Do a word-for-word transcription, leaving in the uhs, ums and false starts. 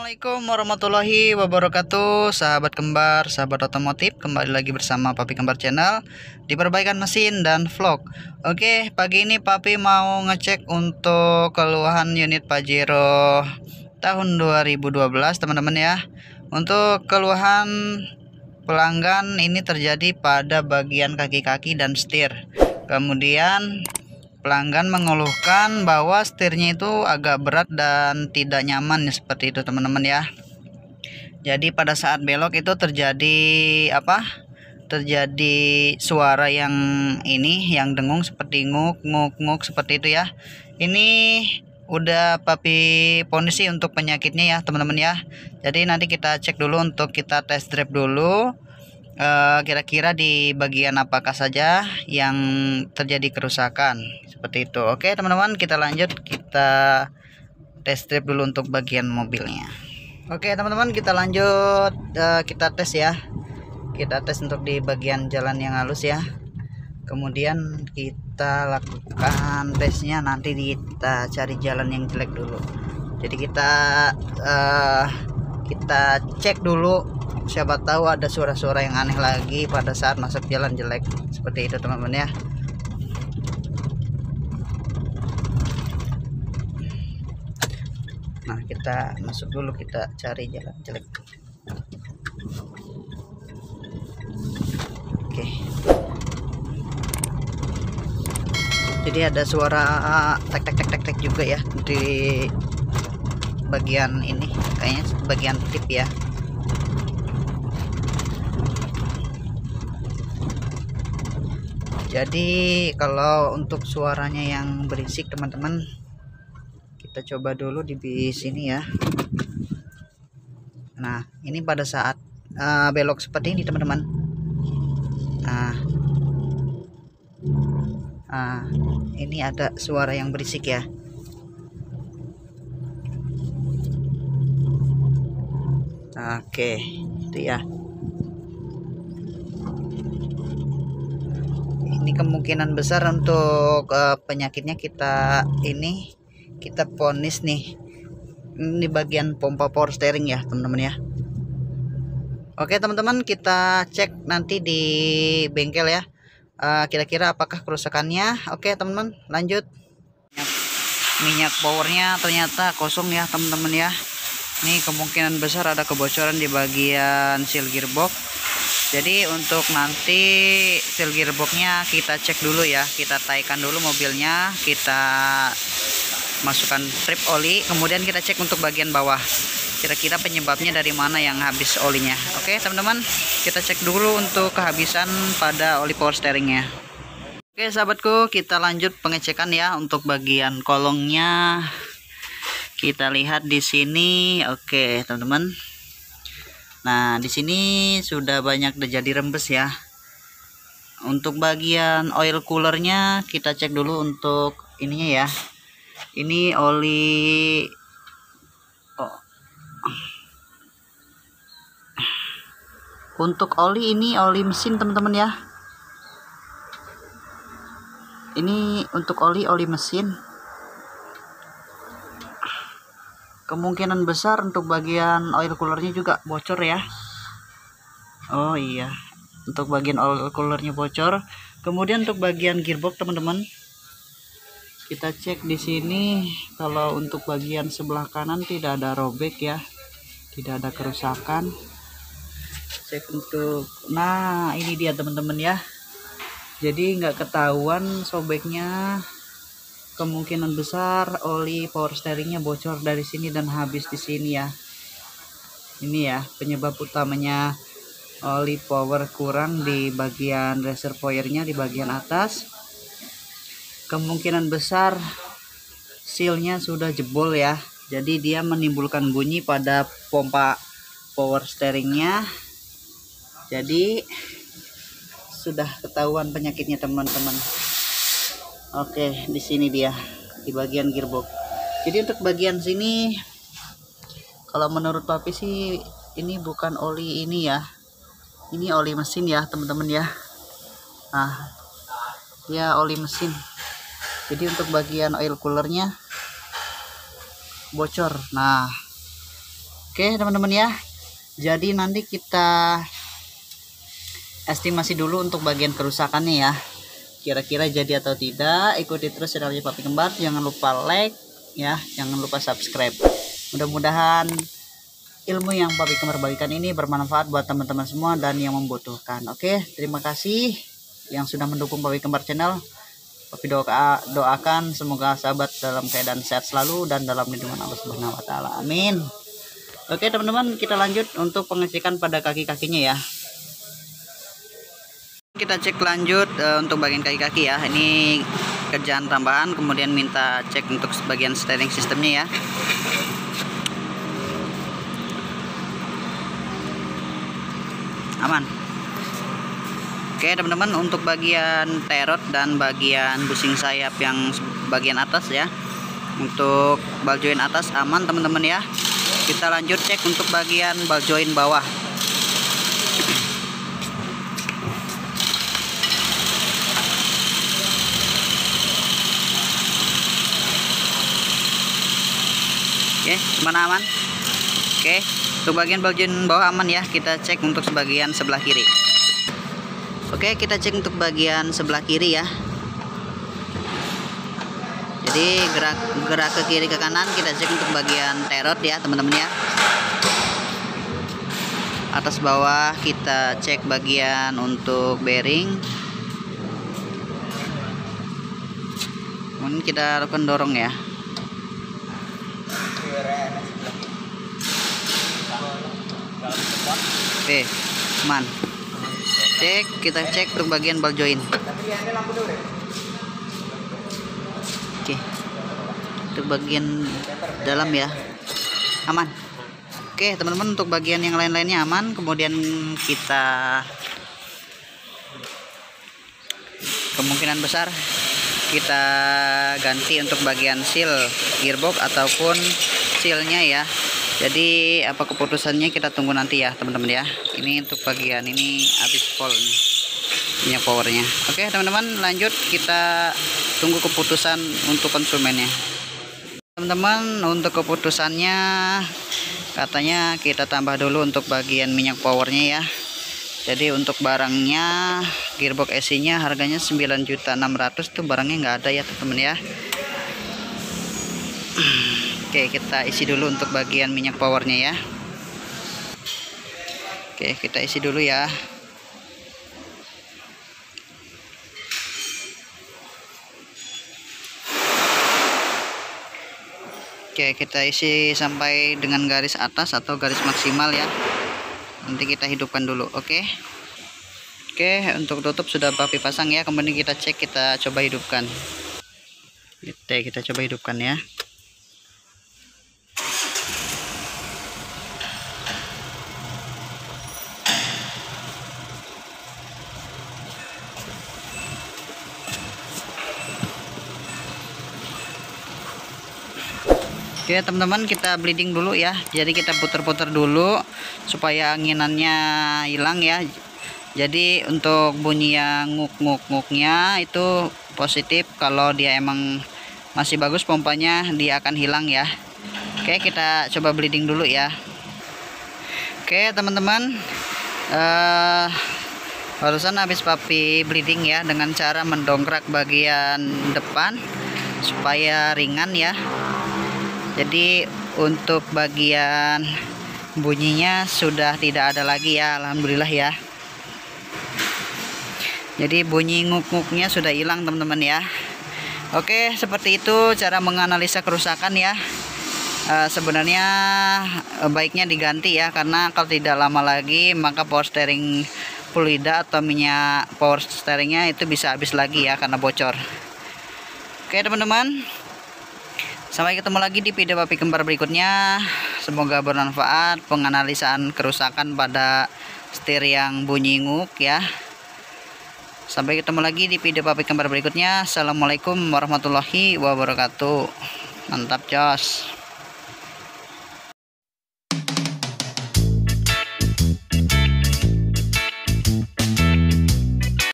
Assalamualaikum warahmatullahi wabarakatuh, sahabat kembar, sahabat otomotif. Kembali lagi bersama Papi Kembar Channel di perbaikan mesin dan vlog. Oke, pagi ini Papi mau ngecek untuk keluhan unit Pajero tahun dua ribu dua belas, teman-teman ya. Untuk keluhan pelanggan ini terjadi pada bagian kaki-kaki dan setir. Kemudian pelanggan mengeluhkan bahwa setirnya itu agak berat dan tidak nyaman ya, seperti itu teman-teman ya. Jadi pada saat belok itu terjadi apa? Terjadi suara yang ini yang dengung seperti nguk nguk nguk seperti itu ya. Ini udah Papi ponisi untuk penyakitnya ya teman-teman ya. Jadi nanti kita cek dulu untuk kita test drive dulu. Kira-kira uh, di bagian apakah saja yang terjadi kerusakan seperti itu. Oke teman-teman, kita lanjut, kita test drive dulu untuk bagian mobilnya. Oke teman-teman, kita lanjut, uh, kita tes ya, kita tes untuk di bagian jalan yang halus ya. Kemudian kita lakukan tesnya, nanti kita cari jalan yang jelek dulu. Jadi kita uh, kita cek dulu, siapa tahu ada suara-suara yang aneh lagi pada saat masuk jalan jelek seperti itu teman-teman ya. Nah, kita masuk dulu, kita cari jalan jelek. Oke, jadi ada suara tek tek tek tek tek juga ya di bagian ini, kayaknya bagian tip ya. Jadi kalau untuk suaranya yang berisik teman-teman, kita coba dulu di sini ya. Nah, ini pada saat uh, belok seperti ini teman-teman. Nah, uh, ini ada suara yang berisik ya. Oke, itu ya. Ini kemungkinan besar untuk uh, penyakitnya kita ini kita ponis nih, ini bagian pompa power steering ya teman-teman ya. Oke teman-teman, kita cek nanti di bengkel ya, kira-kira uh, apakah kerusakannya. Oke teman-teman, lanjut. Minyak powernya ternyata kosong ya teman-teman ya. Ini kemungkinan besar ada kebocoran di bagian seal gearbox. Jadi untuk nanti seal gearboxnya kita cek dulu ya, kita taikan dulu mobilnya, kita masukkan trip oli, kemudian kita cek untuk bagian bawah, kira-kira penyebabnya dari mana yang habis olinya. Oke teman-teman, kita cek dulu untuk kehabisan pada oli power steeringnya. Oke sahabatku, kita lanjut pengecekan ya untuk bagian kolongnya. Kita lihat di sini. Oke teman-teman, nah di sini sudah banyak terjadi rembes ya. Untuk bagian oil coolernya kita cek dulu untuk ininya ya. Ini oli oh. Untuk oli ini oli mesin teman-teman ya. Ini untuk oli oli mesin. Kemungkinan besar untuk bagian oil coolernya juga bocor ya. Oh iya, untuk bagian oil coolernya bocor. Kemudian untuk bagian gearbox teman-teman, kita cek di sini. Kalau untuk bagian sebelah kanan tidak ada robek ya, tidak ada kerusakan. Cek untuk, nah ini dia teman-teman ya. Jadi nggak ketahuan sobeknya. Kemungkinan besar oli power steeringnya bocor dari sini dan habis di sini ya. Ini ya penyebab utamanya, oli power kurang di bagian reservoirnya di bagian atas. Kemungkinan besar sealnya sudah jebol ya. Jadi dia menimbulkan bunyi pada pompa power steeringnya. Jadi sudah ketahuan penyakitnya teman-teman. Oke, di sini dia di bagian gearbox. Jadi untuk bagian sini, kalau menurut Papi sih ini bukan oli ini ya. Ini oli mesin ya teman-teman ya. Nah, ya oli mesin. Jadi untuk bagian oil coolernya bocor. Nah, Oke teman-teman ya, jadi nanti kita estimasi dulu untuk bagian kerusakannya ya, kira-kira jadi atau tidak. Ikuti terus channelnya Papi Kembar, jangan lupa like ya, jangan lupa subscribe. Mudah-mudahan ilmu yang Papi Kembar bagikan ini bermanfaat buat teman-teman semua dan yang membutuhkan. Oke, terima kasih yang sudah mendukung Papi Kembar channel. Papi doa, doakan semoga sahabat dalam keadaan sehat selalu dan dalam lindungan Allah Subhanahu wa taala. Amin. Oke teman-teman, kita lanjut untuk pengecekan pada kaki-kakinya ya. Kita cek lanjut uh, untuk bagian kaki-kaki ya. Ini kerjaan tambahan, kemudian minta cek untuk bagian steering sistemnya ya. Aman. Oke teman-teman, untuk bagian terot dan bagian busing sayap yang bagian atas ya, untuk ball join atas aman teman-teman ya. Kita lanjut cek untuk bagian ball join bawah. Oke, mana aman? Oke, untuk bagian ball join bawah aman ya. Kita cek untuk sebagian sebelah kiri. Oke, kita cek untuk bagian sebelah kiri ya. Jadi gerak gerak ke kiri ke kanan, kita cek untuk bagian terot ya teman-teman ya. Atas bawah kita cek bagian untuk bearing. Kemudian kita lakukan dorong ya. Oke, aman. Cek, kita cek untuk bagian ball join. Oke, untuk bagian dalam ya, aman. Oke teman-teman, untuk bagian yang lain-lainnya aman. Kemudian kita kemungkinan besar kita ganti untuk bagian seal gearbox ataupun sealnya ya. Jadi apa keputusannya kita tunggu nanti ya teman-teman ya. Ini untuk bagian ini habis full minyak powernya. Oke teman-teman, lanjut kita tunggu keputusan untuk konsumennya. Teman-teman, untuk keputusannya katanya kita tambah dulu untuk bagian minyak powernya ya. Jadi untuk barangnya gearbox S C nya harganya sembilan juta enam ratus ribu, tuh barangnya nggak ada ya teman-teman ya. Oke, kita isi dulu untuk bagian minyak powernya ya. Oke, kita isi dulu ya. Oke, kita isi sampai dengan garis atas atau garis maksimal ya. Nanti kita hidupkan dulu. Oke. Oke, untuk tutup sudah Papi pasang ya. Kemudian kita cek, kita coba hidupkan. Oke, kita coba hidupkan ya. Oke teman-teman, kita bleeding dulu ya. Jadi kita putar-putar dulu supaya anginannya hilang ya. Jadi untuk bunyi yang nguk-nguk-nguknya itu positif. Kalau dia emang masih bagus pompanya, dia akan hilang ya. Oke, kita coba bleeding dulu ya. Oke teman-teman, uh, barusan habis Papi bleeding ya dengan cara mendongkrak bagian depan supaya ringan ya. Jadi untuk bagian bunyinya sudah tidak ada lagi ya, alhamdulillah ya. Jadi bunyi nguk-nguknya sudah hilang teman-teman ya. Oke, seperti itu cara menganalisa kerusakan ya. E, sebenarnya baiknya diganti ya, karena kalau tidak lama lagi maka power steering fluida atau minyak power steeringnya itu bisa habis lagi ya karena bocor. Oke teman-teman, sampai ketemu lagi di video Papi Kembar berikutnya. Semoga bermanfaat penganalisaan kerusakan pada setir yang bunyi nguk ya. Sampai ketemu lagi di video Papi Kembar berikutnya. Assalamualaikum warahmatullahi wabarakatuh. Mantap jos.